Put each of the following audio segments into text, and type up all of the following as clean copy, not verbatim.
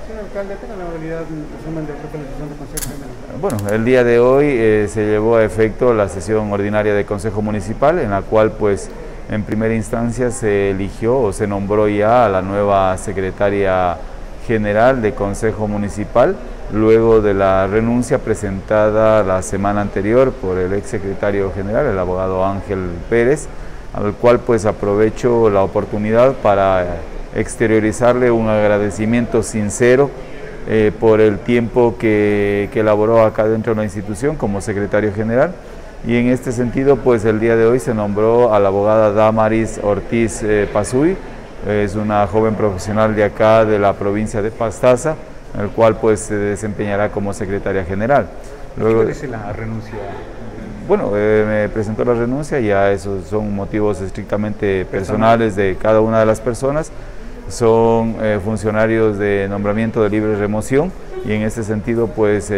Señor alcalde, tenga la habilidad un resumen de lo que fue la sesión del Consejo General. Bueno, el día de hoy se llevó a efecto la sesión ordinaria del Consejo Municipal, en la cual pues en primera instancia se eligió o se nombró ya a la nueva secretaria general de Consejo Municipal, luego de la renuncia presentada la semana anterior por el ex secretario general, el abogado Ángel Pérez, al cual pues aprovecho la oportunidad para exteriorizarle un agradecimiento sincero por el tiempo que elaboró acá dentro de la institución como secretario general, y en este sentido pues el día de hoy se nombró a la abogada Damaris Ortiz Pasuy. Es una joven profesional de acá de la provincia de Pastaza, el cual pues se desempeñará como secretaria general. Luego, ¿qué dice la renuncia? Bueno, me presentó la renuncia, ya esos son motivos estrictamente personales de cada una de las personas. Son funcionarios de nombramiento de libre remoción, y en ese sentido pues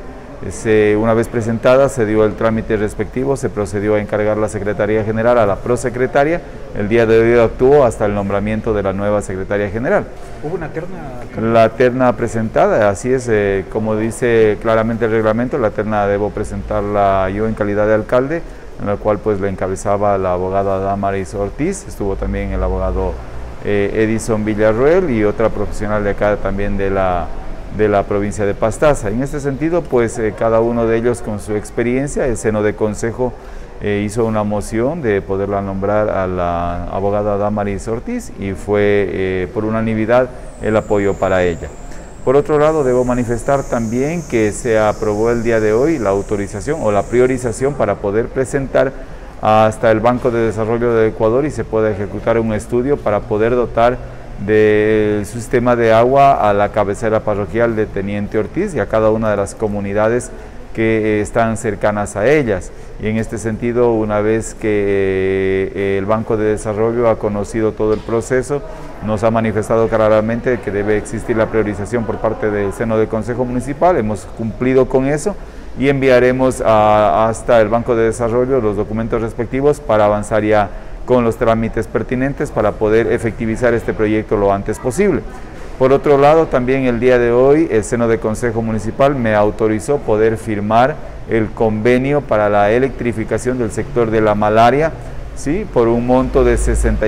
una vez presentada se dio el trámite respectivo, se procedió a encargar la Secretaría General a la prosecretaria. El día de hoy actuó hasta el nombramiento de la nueva Secretaria General. ¿Hubo una terna? La terna presentada, así es, como dice claramente el reglamento, la terna debo presentarla yo en calidad de alcalde, en la cual pues la encabezaba la abogada Damaris Ortiz, estuvo también el abogado Edison Villarroel y otra profesional de acá también de la provincia de Pastaza. En este sentido, pues cada uno de ellos con su experiencia, el seno de consejo hizo una moción de poderla nombrar a la abogada Damaris Ortiz, y fue por unanimidad el apoyo para ella. Por otro lado, debo manifestar también que se aprobó el día de hoy la autorización o la priorización para poder presentar hasta el Banco de Desarrollo de Ecuador y se pueda ejecutar un estudio para poder dotar del sistema de agua a la cabecera parroquial de Teniente Ortiz y a cada una de las comunidades que están cercanas a ellas. Y en este sentido, una vez que el Banco de Desarrollo ha conocido todo el proceso, nos ha manifestado claramente que debe existir la priorización por parte del seno del Consejo Municipal. Hemos cumplido con eso y enviaremos hasta el Banco de Desarrollo los documentos respectivos para avanzar ya con los trámites pertinentes para poder efectivizar este proyecto lo antes posible. Por otro lado, también el día de hoy el seno del Consejo Municipal me autorizó poder firmar el convenio para la electrificación del sector de la malaria, ¿sí?, por un monto de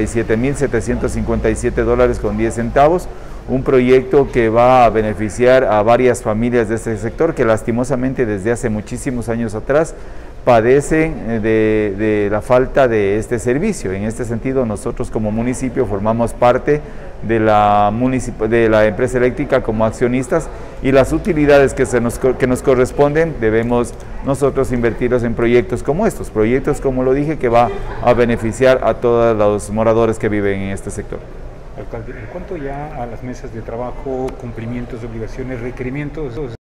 $67,757.10, un proyecto que va a beneficiar a varias familias de este sector que lastimosamente desde hace muchísimos años atrás padecen de la falta de este servicio. En este sentido, nosotros como municipio formamos parte de la empresa eléctrica como accionistas, y las utilidades que nos corresponden debemos nosotros invertirlos en proyectos como estos, proyectos como lo dije, que va a beneficiar a todos los moradores que viven en este sector. Alcalde, en cuanto ya a las mesas de trabajo, cumplimientos de obligaciones, requerimientos